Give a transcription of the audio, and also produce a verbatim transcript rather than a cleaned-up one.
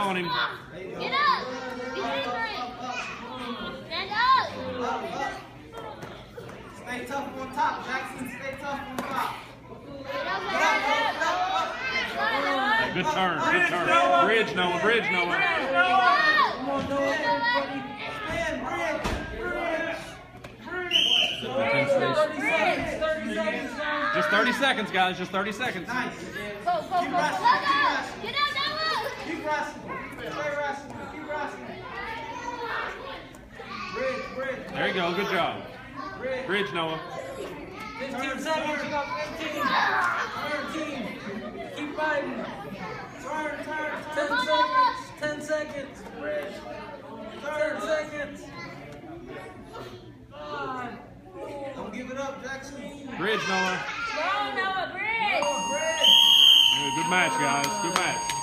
on him. Get up. Get up. Stand up. Stay tough on top, Jackson. Stay tough on top. Good turn, good turn. Bridge, Noah, bridge, Noah. Come on, Noah, everybody. Stand, bridge. Bridge. Just thirty seconds, guys. Just thirty seconds. Nice. Go, go, go, Keep go, wrestling. go. Get up, Noah. Keep wrestling. Stay wrestling. Keep wrestling. Bridge, bridge. There you go. Good job. Bridge. Bridge, Noah. fifteen seconds. You got fifteen. thirteen. Keep fighting. Turn, turn, turn. ten seconds. ten seconds. Bridge. ten seconds. Five. Don't give it up, Jackson. Bridge, Noah. Go, Noah, bridge. Bridge. Good match, guys. Good match.